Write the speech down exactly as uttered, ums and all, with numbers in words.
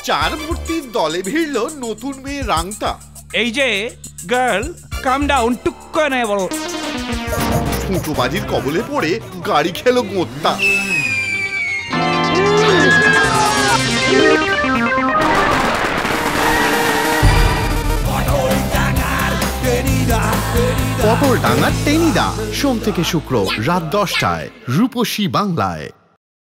চার মূর্তির দলে ভিড়ল নতুন মেয়ে রাংতা। এই যে গার্ল, কাম ডাউন, টুক করে বলো। ঠুঁটোবাজির কবলে পড়ে গাড়ি খেলো গোত্তা। পটল ডাঙার টেনিদা, সোম থেকে শুক্র রাত দশটায় রূপসী বাংলায়।